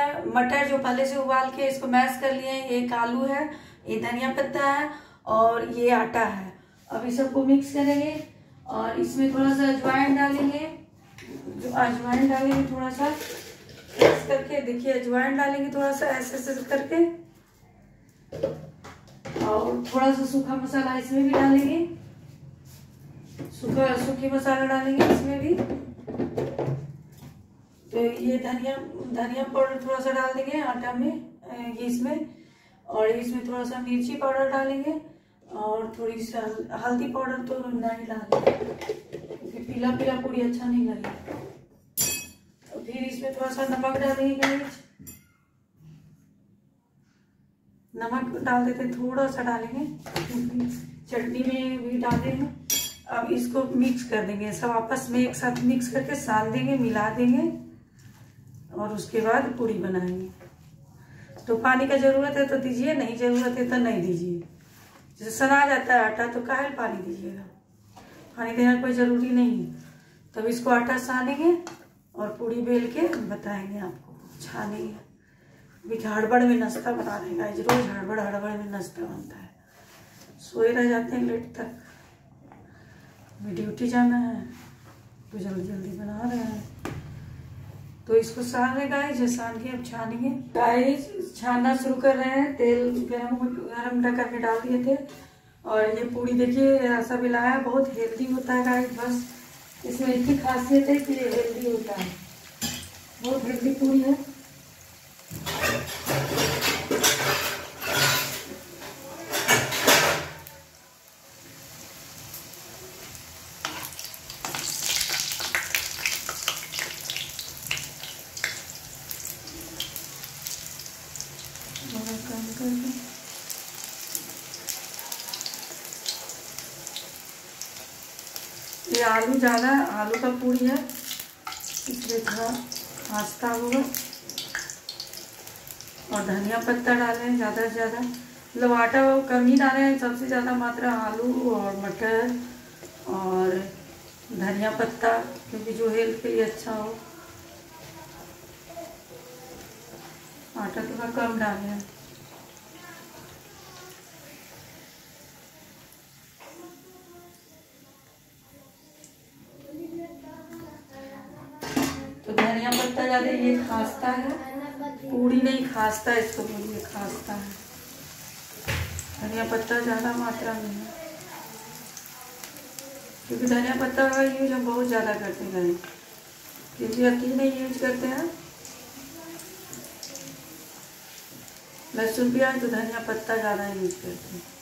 मटर जो पहले से उबाल के इसको मैश कर लिए हैं, ये आलू है, ये धनिया पत्ता है और ये आटा है। अब इस सबको मिक्स करेंगे और इसमें थोड़ा सा अजवाइन डालेंगे। जो अजवाइन डालेंगे थोड़ा सा मिक्स करके, देखिए अजवाइन डालेंगे थोड़ा सा ऐसे ऐसे करके, और थोड़ा सा सूखा मसाला इसमें भी डालेंगे, सूखी मसाला डालेंगे इसमें भी। तो ये धनिया पाउडर थोड़ा सा डाल देंगे आटा में, ये इसमें, और इसमें थोड़ा सा मिर्ची पाउडर डालेंगे और थोड़ी सी हल्दी पाउडर तो नहीं डालेंगे क्योंकि पीला पीला पूरी अच्छा नहीं लगेगा। तो फिर इसमें थोड़ा सा नमक डालेंगे, गाइस नमक डाल देते, थोड़ा सा डालेंगे क्योंकि चटनी में भी डाले हैं। अब इसको मिक्स कर देंगे, सब आपस में एक साथ मिक्स करके सान देंगे, मिला देंगे और उसके बाद पूरी बनाएंगे। तो पानी का जरूरत है तो दीजिए, नहीं जरूरत है तो नहीं दीजिए। जैसे सना जाता है आटा तो काहे पानी दीजिएगा, पानी देना कोई जरूरी नहीं है। तब इसको आटा सानेंगे और पूरी बेल के बताएंगे आपको, छानेंगे। अभी हड़बड़ में नाश्ता बना देगा, रोज हड़बड़ में नाश्ता बनता है, सोए रह जाते हैं लेट तक। अभी ड्यूटी जाना है तो जल्दी जल्दी बना रहे हैं। तो इसको सान रहे गाइस, सान के अब छानेंगे। गाइस छानना शुरू कर रहे हैं, तेल गरम करके डाल दिए थे और ये पूरी देखिए ऐसा मिलाया, बहुत हेल्दी होता है गाइस। बस इसमें इतनी खासियत है कि ये हेल्दी होता है, बहुत हेल्दी पूरी है। ये आलू का पूरी है इसलिए थोड़ा खास्ता होगा। और धनिया पत्ता डालें ज़्यादा से ज़्यादा, मतलब आटा कम ही डालें, सबसे ज़्यादा मात्रा आलू और मटर और धनिया पत्ता, क्योंकि जो हेल्थ के लिए अच्छा हो। आटा थोड़ा कम डालें। तो धनिया पत्ता ज़्यादा ये खास्ता है, पूरी नहीं खास्ता, इसको बोलिए खास्ता है। धनिया पत्ता ज़्यादा मात्रा में है क्योंकि धनिया पत्ता का यूज हम बहुत ज़्यादा करते हैं, क्योंकि अकेले नहीं यूज करते हैं लहसुन प्याज, तो धनिया पत्ता ज़्यादा यूज करते हैं।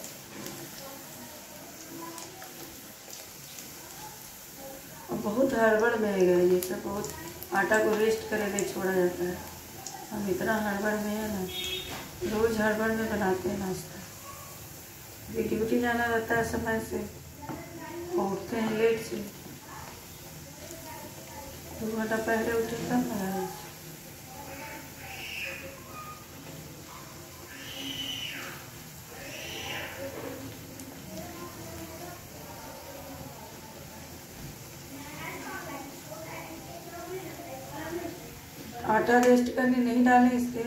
और बहुत हड़बड़ में है ये सब, बहुत आटा को रेस्ट करे लिए छोड़ा जाता है। हम इतना हड़बड़ में है ना, रोज हड़बड़ में बनाते हैं नाश्ता। अभी ड्यूटी जाना रहता है समय से, उठते हैं लेट से, 2 घंटा पहले उठे तब बनाए। आटा रेस्ट करने नहीं डालें इसलिए।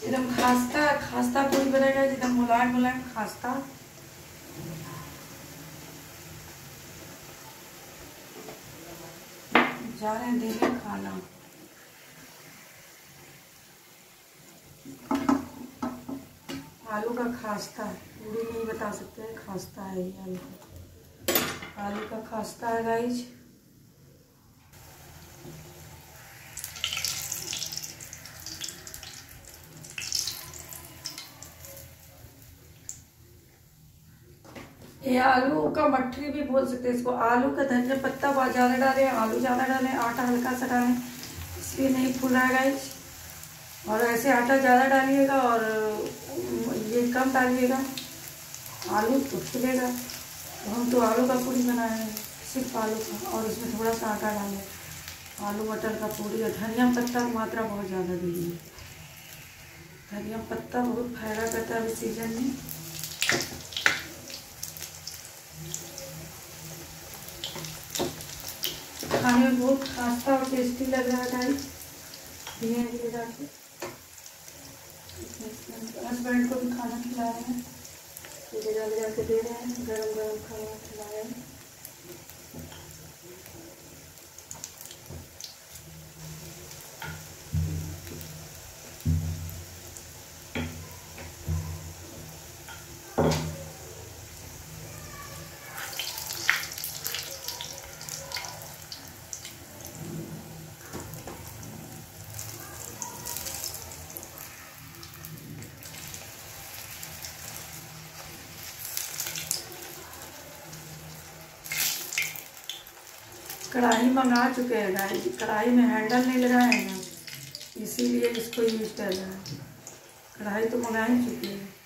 एकदम खास्ता खास्ता पूरी बनेगा, एकदम मुलायम मुलायम खास्ता। जा रहे हैं देने खाना। आलू का खास्ता, पूरी नहीं बता सकते हैं, खास्ता है ये आलू का खास्ता है गाइज। ये आलू का मठरी भी बोल सकते हैं इसको। आलू का धनिया पत्ता बहुत ज़्यादा डालें, आलू ज़्यादा डालें, आटा हल्का सा डालें, इसलिए नहीं फूल रहा है गाइज। और ऐसे आटा ज़्यादा डालिएगा और ये कम डालिएगा, आलू तो फूलेगा। तो हम तो आलू का पूरी बनाए हैं, सिर्फ आलू का, और उसमें थोड़ा सा आटा डालें। आलू मटर का पूरी। और धनिया पत्ता की मात्रा बहुत ज़्यादा दीजिए। धनिया पत्ता बहुत फायदा करता है इस सीजन में। खाने में बहुत खास्ता और टेस्टी लग रहा है गाइस। धीरे धीरे डालते हस्बैंड को भी खाना खिला रहे हैं, धीरे डाल जाके दे रहे हैं, गरम गरम खाना खिला रहे हैं। कढ़ाई मंगा चुके हैं गाइस, कढ़ाई में हैंडल नहीं लगाए हैं ना, इसीलिए इसको यूज कर रहा है। कढ़ाई तो मंगा ही चुके हैं।